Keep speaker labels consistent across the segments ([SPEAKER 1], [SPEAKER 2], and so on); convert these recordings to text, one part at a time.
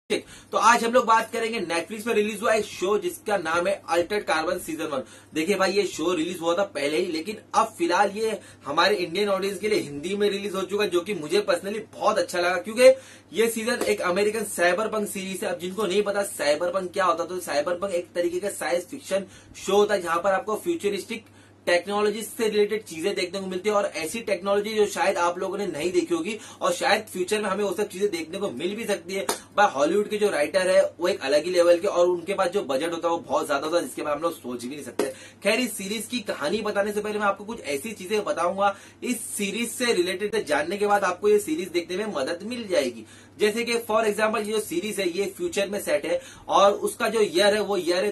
[SPEAKER 1] ठीक, तो आज हम लोग बात करेंगे नेटफ्लिक्स पर रिलीज हुआ एक शो जिसका नाम है अल्टर्ड कार्बन सीजन 1। देखिए भाई, ये शो रिलीज हुआ था पहले ही, लेकिन अब फिलहाल ये हमारे इंडियन ऑडियंस के लिए हिंदी में रिलीज हो चुका है, जो कि मुझे पर्सनली बहुत अच्छा लगा क्योंकि ये सीजन एक अमेरिकन साइबरपंक सीरीज है। अब जिनको नहीं पता साइबरपंक क्या होता, तो साइबरपंक एक तरीके का साइंस फिक्शन शो होता है जहां पर आपको फ्यूचरिस्टिक टेक्नोलॉजी से रिलेटेड चीजें देखने को मिलती है और ऐसी टेक्नोलॉजी जो शायद आप लोगों ने नहीं देखी होगी और शायद फ्यूचर में हमें वो सब चीजें देखने को मिल भी सकती है। पर हॉलीवुड के जो राइटर है वो एक अलग ही लेवल के और उनके पास जो बजट होता है वो बहुत ज्यादा होता है, जिसके बारे में हम लोग सोच भी नहीं सकते। खैर, इस सीरीज की कहानी बताने से पहले मैं आपको कुछ ऐसी चीजें बताऊंगा इस सीरीज से रिलेटेड, जानने के बाद आपको ये सीरीज देखने में मदद मिल जाएगी। जैसे कि फॉर एग्जांपल ये जो सीरीज है ये फ्यूचर में सेट है और उसका जो ईयर है वो ईयर है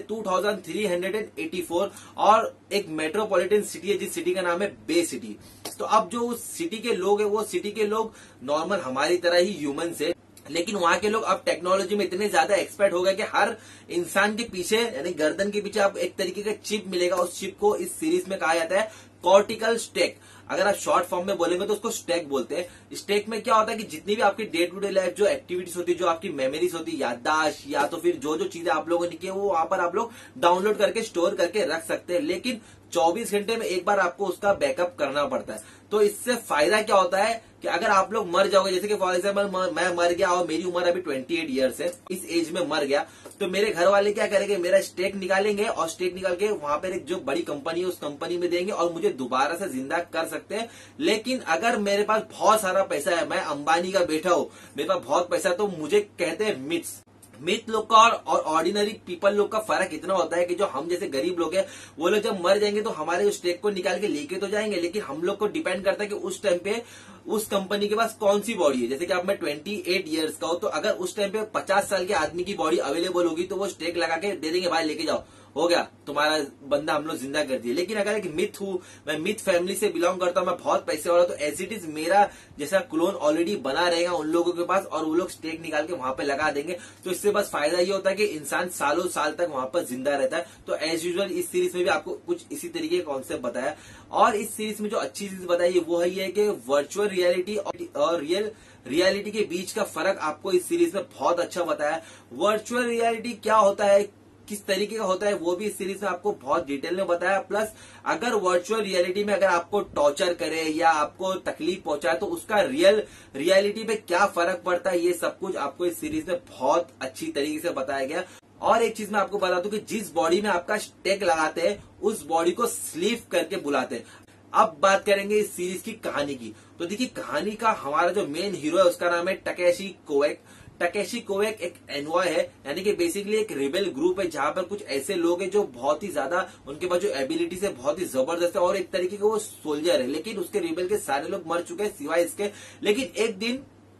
[SPEAKER 1] 2384 और एक मेट्रोपॉलिटन सिटी है जिस सिटी का नाम है बे सिटी। तो अब जो उस सिटी के लोग है वो सिटी के लोग नॉर्मल हमारी तरह ही ह्यूमन है, लेकिन वहां के लोग अब टेक्नोलॉजी में इतने ज्यादा एक्सपर्ट हो गए कि हर इंसान के पीछे यानी गर्दन के पीछे अब एक तरीके का चिप मिलेगा। उस चिप को इस सीरीज में कहा जाता है कॉर्टिकल स्टेक। अगर आप शॉर्ट फॉर्म में बोलेंगे तो उसको स्टेक बोलते हैं। स्टेक में क्या होता है कि जितनी भी आपकी डे टू डे लाइफ जो एक्टिविटीज होती है, जो आपकी मेमोरीज होती है, याददाश्त या तो फिर जो जो चीजें आप लोगों ने की है वो वहां पर आप लोग डाउनलोड करके स्टोर करके रख सकते हैं, लेकिन 24 घंटे में एक बार आपको उसका बैकअप करना पड़ता है। तो इससे फायदा क्या होता है कि अगर आप लोग मर जाओगे, जैसे कि फॉर एग्जाम्पल मैं मर गया और मेरी उम्र अभी 28 ईयर्स है, इस एज में मर गया, तो मेरे घर वाले क्या करेंगे, मेरा स्टेक निकालेंगे और स्टेक निकाल के वहां पर एक जो बड़ी कंपनी है उस कंपनी में देंगे और मुझे दोबारा से जिंदा कर सकते हैं। लेकिन अगर मेरे पास बहुत सारा पैसा है, मैं अंबानी का बेटा हूं, मेरे पास बहुत पैसा है, तो मुझे कहते हैं मिथ लोग का और ऑर्डिनरी पीपल लोग का फर्क इतना होता है कि जो हम जैसे गरीब लोग हैं वो लोग जब मर जाएंगे तो हमारे स्टेक को निकाल के लेके तो जाएंगे, लेकिन हम लोग को डिपेंड करता है कि उस टाइम पे उस कंपनी के पास कौन सी बॉडी है। जैसे कि अब मैं 28 ईयर्स का हूं, तो अगर उस टाइम पे 50 साल के आदमी की बॉडी अवेलेबल होगी तो वो स्टेक लगा के दे देंगे, भाई लेके जाओ, हो गया तुम्हारा बंदा हम लोग जिंदा कर दिए। लेकिन अगर एक मिथ हूं, मैं मिथ फैमिली से बिलोंग करता हूं, मैं बहुत पैसे वाला, तो एज इट इज मेरा जैसा क्लोन ऑलरेडी बना रहेगा उन लोगों के पास और वो लोग स्टेक निकाल के वहां पे लगा देंगे। तो इससे बस फायदा ये होता है कि इंसान सालों साल तक वहां पर जिंदा रहता है। तो एज यूजुअल इस सीरीज में भी आपको कुछ इसी तरीके का कॉन्सेप्ट बताया और इस सीरीज में जो अच्छी चीज बताई है वो है कि वर्चुअल रियलिटी और रियल रियलिटी के बीच का फर्क आपको इस सीरीज में बहुत अच्छा बताया। वर्चुअल रियलिटी क्या होता है, किस तरीके का होता है, वो भी इस सीरीज में आपको बहुत डिटेल में बताया। प्लस अगर वर्चुअल रियलिटी में अगर आपको टॉर्चर करे या आपको तकलीफ पहुंचाए तो उसका रियलिटी पे क्या फर्क पड़ता है, ये सब कुछ आपको इस सीरीज में बहुत अच्छी तरीके से बताया गया। और एक चीज मैं आपको बता दूं कि जिस बॉडी में आपका स्टेक लगाते हैं उस बॉडी को स्लीव करके बुलाते हैं। अब बात करेंगे इस सीरीज की कहानी की। तो देखिए, कहानी का हमारा जो मेन हीरो है उसका नाम है टकेशी कोएक। टकेशी कोएक एक एनवॉय है, यानी कि बेसिकली एक रिबेल ग्रुप है जहां पर कुछ ऐसे लोग हैं जो बहुत ही ज्यादा उनके पास जो एबिलिटीज है बहुत ही जबरदस्त है और एक तरीके के वो सोल्जर है, लेकिन उसके रिबेल के सारे लोग मर चुके हैं सिवाय इसके। लेकिन एक दिन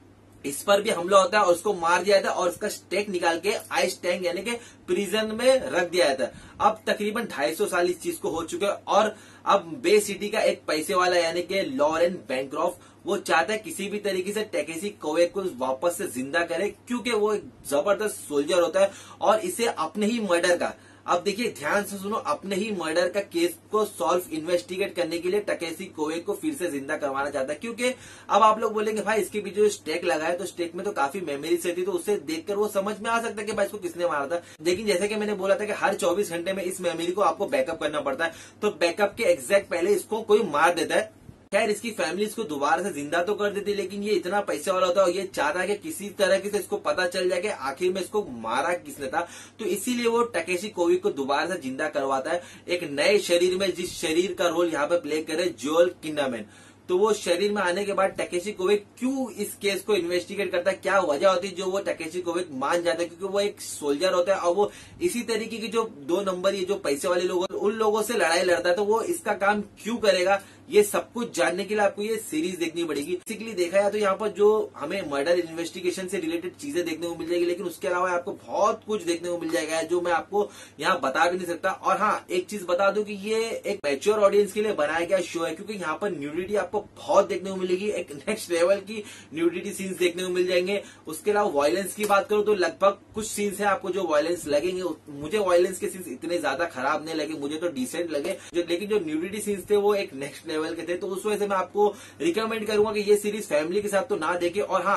[SPEAKER 1] इस पर भी हमला होता है और उसको मार दिया जाता है और उसका स्टेक निकाल के आइस टैंक यानी कि प्रिजन में रख दिया जाता है। अब तकरीबन 250 साल इस चीज को हो चुके हैं और अब बे सिटी का एक पैसे वाला यानी कि लॉरेन बैंक्रॉफ्ट वो चाहता है किसी भी तरीके से टकेशी कोएक को वापस से जिंदा करे, क्योंकि वो एक जबरदस्त सोल्जर होता है और इसे अपने ही मर्डर का, अब देखिए ध्यान से सुनो, अपने ही मर्डर का केस को सॉल्व इन्वेस्टिगेट करने के लिए टकेशी कोएक को फिर से जिंदा करवाना चाहता है। क्योंकि अब आप लोग बोलेंगे भाई इसके पीछे जो स्टेक लगा है तो स्टेक में तो काफी मेमोरीज रहती है, तो उससे देखकर वो समझ में आ सकता है कि भाई इसको किसने मारा था। लेकिन जैसे कि मैंने बोला था कि हर 24 घंटे में इस मेमोरी को आपको बैकअप करना पड़ता है, तो बैकअप के एग्जैक्ट पहले इसको कोई मार देता है। खैर, इसकी फैमिली इसको दोबारा से जिंदा तो कर देती, लेकिन ये इतना पैसे वाला होता है और ये चाहता है कि किसी तरह से इसको पता चल जाए कि आखिर में इसको मारा किसने था। तो इसीलिए वो टकेशी कोएक को दोबारा से जिंदा करवाता है एक नए शरीर में, जिस शरीर का रोल यहाँ पे प्ले करे जोएल किंडरमैन। तो वो शरीर में आने के बाद टकेशी कोएक क्यों इस केस को इन्वेस्टिगेट करता है, क्या वजह होती है जो वो टकेशी कोएक मान जाता है, क्योंकि वो एक सोल्जर होता है और वो इसी तरीके की जो 2 नंबर ये जो पैसे वाले लोग उन लोगों से लड़ाई लड़ता है, तो वो इसका काम क्यों करेगा, ये सब कुछ जानने के लिए आपको ये सीरीज देखनी पड़ेगी। बेसिकली देखा जाए तो यहाँ पर जो हमें मर्डर इन्वेस्टिगेशन से रिलेटेड चीजें देखने को मिल जाएगी, लेकिन उसके अलावा आपको बहुत कुछ देखने को मिल जाएगा जो मैं आपको यहाँ बता भी नहीं सकता। और हाँ, एक चीज बता दूं कि ये एक मैच्योर ऑडियंस के लिए बनाया गया शो है, क्योंकि यहाँ पर न्यूडिटी आपको बहुत देखने को मिलेगी, एक नेक्स्ट लेवल की न्यूडिटी सीन्स देखने को मिल जाएंगे। उसके अलावा वायलेंस की बात करूं तो लगभग कुछ सीन्स है आपको जो वायलेंस लगेंगे, मुझे वायलेंस के सीन्स इतने ज्यादा खराब नहीं लगे, मुझे तो डिसेंट लगे, लेकिन जो न्यूडिटी सीन्स थे वो एक नेक्स्ट लेवल के थे। तो उस वजह से मैं आपको रिकमेंड करूंगा कि ये सीरीज फैमिली के साथ तो ना देखे। और हाँ,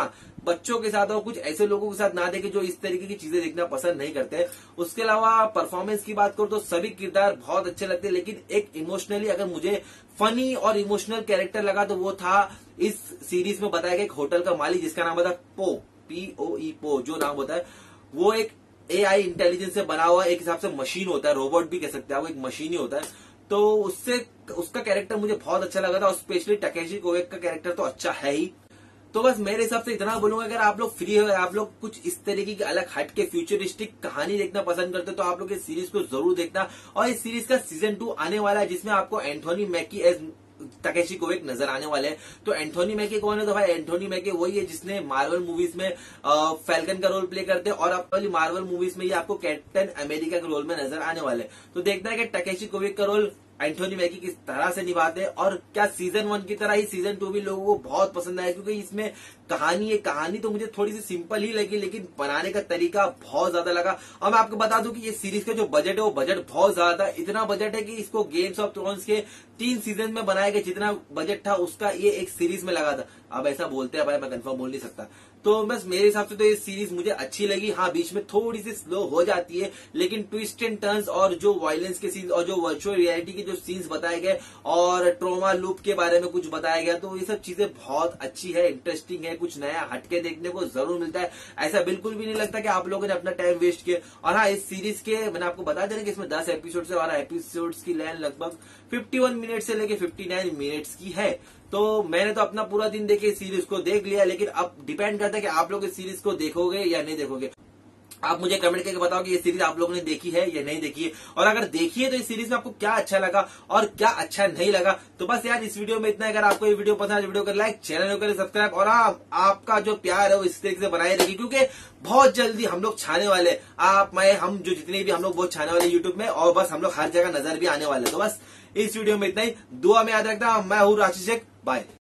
[SPEAKER 1] बच्चों के साथ और कुछ ऐसे लोगों के साथ ना देखे जो इस तरीके की चीजें देखना पसंद नहीं करते हैं। उसके अलावा परफॉर्मेंस की बात करूं तो सभी किरदार बहुत अच्छे लगते हैं, लेकिन एक इमोशनली अगर मुझे फनी और इमोशनल कैरेक्टर लगा तो वो था इस सीरीज में बताया गया एक होटल का मालिक जिसका नाम होता है POE पो, जो नाम होता है वो एक AI इंटेलिजेंस से बना हुआ एक हिसाब से मशीन होता है, रोबोट भी कह सकते हैं, वो एक मशीन ही होता है। तो उससे उसका कैरेक्टर मुझे बहुत अच्छा लगा था, और स्पेशली टकेशी कोवेक का कैरेक्टर तो अच्छा है ही। तो बस मेरे हिसाब से इतना बोलूंगा, अगर आप लोग फ्री हो, आप लोग कुछ इस तरीके की अलग हट के फ्यूचरिस्टिक कहानी देखना पसंद करते तो आप लोग इस सीरीज को जरूर देखना। और इस सीरीज का सीजन 2 आने वाला है जिसमें आपको एंथोनी मैकी एज टकेशी कोवेक नजर आने वाले हैं। तो एंथोनी मैकी कौन है? तो भाई एंथोनी मैकी वही है जिसने मार्वल मूवीज में फैल्कन का रोल प्ले करते हैं, और अब वाली मार्वल मूवीज में ये आपको कैप्टन अमेरिका के रोल में नजर आने वाले हैं। तो देखना है कि टकेशी कोवेक का रोल एंथोनी मैकी किस तरह से निभाते हैं, और क्या सीजन 1 की तरह ही सीजन 2 भी लोगों को बहुत पसंद आया, क्योंकि इसमें कहानी तो मुझे थोड़ी सी सिंपल ही लगी, लेकिन बनाने का तरीका बहुत ज्यादा लगा। और मैं आपको बता दूं कि ये सीरीज का जो बजट है वो बजट बहुत ज्यादा है। इतना बजट है कि इसको गेम्स ऑफ थ्रोन्स के 3 सीजन में बनाया गया, जितना बजट था उसका ये एक सीरीज में लगा था। अब ऐसा बोलते हैं भाई, मैं कंफर्म बोल नहीं सकता। तो बस मेरे हिसाब से तो ये सीरीज मुझे अच्छी लगी। हाँ, बीच में थोड़ी सी स्लो हो जाती है, लेकिन ट्विस्ट एंड टर्न्स और जो वायलेंस के सीन्स और जो वर्चुअल रियलिटी के जो सीन्स बताए गए और ट्रोमा लूप के बारे में कुछ बताया गया, तो ये सब चीजें बहुत अच्छी है, इंटरेस्टिंग है, कुछ नया हटके देखने को जरूर मिलता है। ऐसा बिल्कुल भी नहीं लगता कि आप लोगों ने अपना टाइम वेस्ट किया। और हाँ, इस सीरीज के मैंने आपको बता देना कि इसमें 10 एपिसोड है और एपिसोड्स की लेंथ लगभग 51 मिनट से लेके 59 मिनट्स की है। तो मैंने तो अपना पूरा दिन देखे इस सीरीज को देख लिया, लेकिन अब डिपेंड करता है कि आप लोग इस सीरीज को देखोगे या नहीं देखोगे। आप मुझे कमेंट करके बताओ कि ये सीरीज आप लोगों ने देखी है या नहीं देखी है, और अगर देखी है तो इस सीरीज में आपको क्या अच्छा लगा और क्या अच्छा नहीं लगा। तो बस यार, इस वीडियो में इतना। अगर आपको ये वीडियो पसंद है, वीडियो को लाइक, चैनल को करें सब्सक्राइब, और आपका जो प्यार है वो इस तरीके से बनाए रखिए, क्योंकि बहुत जल्दी हम लोग छाने वाले, हम जो जितने भी हम लोग बहुत छाने वाले यूट्यूब में, और बस हम लोग हर जगह नजर भी आने वाले। तो बस इस वीडियो में इतना ही। दुआ में याद रखना, मैं हूँ राशीद शेख। बाय।